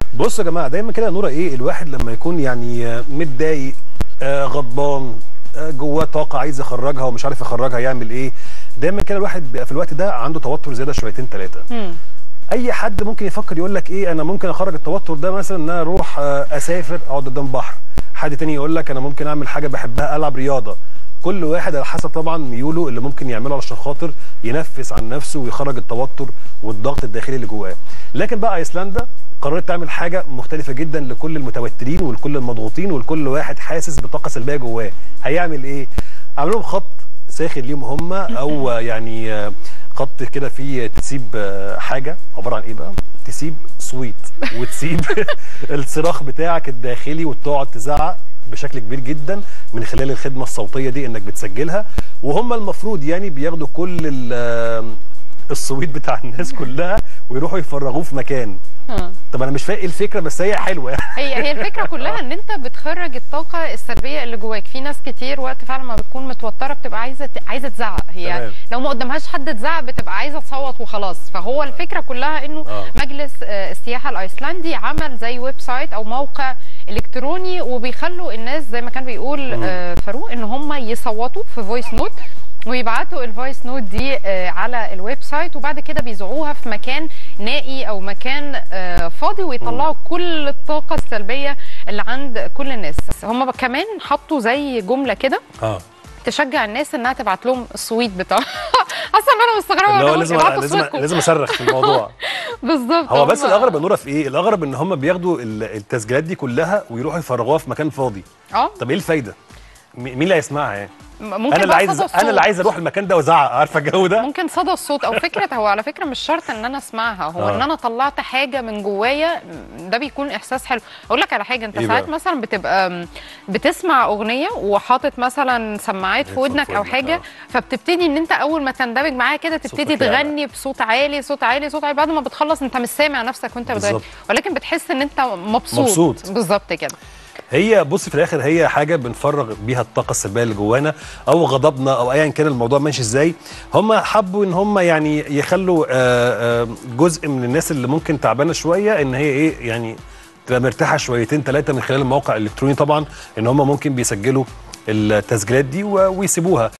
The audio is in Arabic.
بصوا يا جماعه، دايما كده يا نوره الواحد لما يكون يعني متضايق، غضبان، جواه طاقه عايز يخرجها ومش عارف يخرجها، يعمل ايه؟ دايما كده الواحد بيبقى في الوقت ده عنده توتر زياده شويتين ثلاثه. اي حد ممكن يفكر يقول لك انا ممكن اخرج التوتر ده مثلا ان انا اروح اسافر اقعد قدام بحر. حد تاني يقول لك انا ممكن اعمل حاجه بحبها، العب رياضه. كل واحد على حسب طبعا ميوله اللي ممكن يعمله علشان خاطر ينفس عن نفسه ويخرج التوتر والضغط الداخلي اللي جواه. لكن بقى ايسلندا قررت تعمل حاجه مختلفه جدا لكل المتوترين ولكل المضغوطين ولكل واحد حاسس بطاقه سلبيه جواه. هيعمل ايه؟ عملوا لهم خط ساخن ليهم هم، او يعني خط كده فيه تسيب حاجه عباره عن ايه بقى؟ تسيب صويت وتسيب الصراخ بتاعك الداخلي وتقعد تزعق بشكل كبير جدا من خلال الخدمه الصوتيه دي انك بتسجلها. وهم المفروض يعني بياخدوا كل الصويت بتاع الناس كلها ويروحوا يفرغوه في مكان. طب انا مش فاهم ايه الفكره، بس هي حلوه. هي الفكره كلها ان انت بتخرج الطاقه السلبيه اللي جواك. في ناس كتير وقت فعلا ما بتكون متوتره بتبقى عايزه تزعق، هي تمام. لو ما قدامهاش حد تزعق بتبقى عايزه تصوت وخلاص. فهو الفكره كلها انه مجلس السياحه الايسلندي عمل زي ويب سايت او موقع الكتروني، وبيخلوا الناس زي ما كان بيقول فاروق ان هم يصوتوا في فويس نوت ويبعتوا الفويس نوت دي على الويب سايت، وبعد كده بيذاعوها في مكان نائي او مكان فاضي ويطلعوا كل الطاقه السلبيه اللي عند كل الناس. هم كمان حطوا زي جمله كده تشجع الناس انها تبعت لهم الصويت بتاعها. اصلا انا مستغربه لازم اصرخ في الموضوع. بالظبط. هو بس الاغرب يا نوره في ايه؟ الاغرب ان هم بياخدوا التسجيلات دي كلها ويروحوا يفرغوها في مكان فاضي. طب ايه الفايده؟ مين اللي هيسمعها يعني؟ ممكن انا اللي عايز اروح المكان ده وازعق، عارفه الجو ده؟ ممكن صدى الصوت او فكره. هو على فكره مش شرط ان انا اسمعها، هو ان انا طلعت حاجه من جوايا، ده بيكون احساس حلو. اقول لك على حاجه، انت ساعات مثلا بتبقى بتسمع اغنيه وحاطط مثلا سماعات في ودنك او حاجه، فبتبتدي ان انت اول ما تندمج معاها كده تبتدي تغني بصوت عالي صوت عالي صوت عالي. بعد ما بتخلص انت مش سامع نفسك وانت بتغني، ولكن بتحس ان انت مبسوط. بالظبط كده. هي بصي في الاخر هي حاجه بنفرغ بيها الطاقه السلبيه اللي جوانا او غضبنا او ايا كان الموضوع ماشي ازاي. هم حبوا ان هم يعني يخلوا جزء من الناس اللي ممكن تعبانه شويه ان هي يعني تبقى مرتاحه شويتين ثلاثه من خلال الموقع الالكتروني. طبعا ان هم ممكن بيسجلوا التسجيلات دي ويسيبوها.